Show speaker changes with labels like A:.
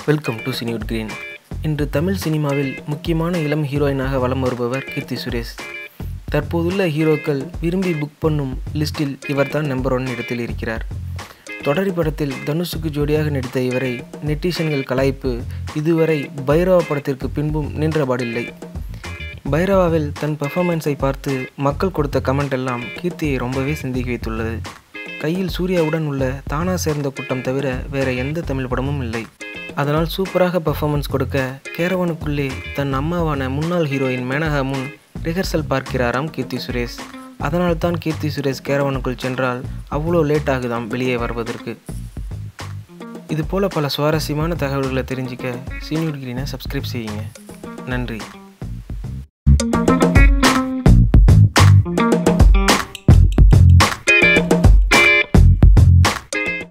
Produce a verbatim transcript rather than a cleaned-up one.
A: Welcome to Cinewood green. இன்று தமிழ் சினிமாவில் முக்கியமான இளம் ஹீரோயினாக வலம் வருபவர் கீர்த்தி சுரேஷ். தற்போதுள்ள ஹீரோக்கள் விரும்பி புக் பண்ணும் லிஸ்டில் இவர்தான் நம்பர் ஒன் இடத்தில் இருக்கிறார். தொடரி படத்தில் தனுஷுக்கு ஜோடியாக நடித்த இவரை நெட்டிசன்கள் கலாய்ப்பு இதுவரை பைரவா படத்திற்கு பின்பும் நின்றபாடில்லை. பைரவாவில் தன் பெர்ஃபார்மன்ஸை பார்த்து மக்கள் கொடுத்த கமெண்ட் எல்லாம் கீர்த்தியை ரொம்பவே சிந்திக்க வைத்துள்ளது. கையில் சூர்யாவுடன் உள்ள தானா சேர்ந்த கூட்டம் தவிர வேற எந்த தமிழ் படமும் இல்லை. அதனால் சூப்பராக பெர்ஃபார்மன்ஸ் கொடுக்க கேரவனுக்குள்ளே தன் அம்மாவான முன்னாள் ஹீரோயின் மேனகா முன் ரிஹர்சல் பார்க்கிறாராம் கீர்த்தி சுரேஷ். அதனால் தான் கீர்த்தி சுரேஷ் கேரவனுக்குள் சென்றால் அவ்வளோ லேட் ஆகுதாம் வெளியே வருவதற்கு. இதுபோல் பல சுவாரஸ்யமான தகவல்களை தெரிஞ்சிக்க சினிவுட் கிரீனை சப்ஸ்கிரைப் செய்யுங்க. நன்றி.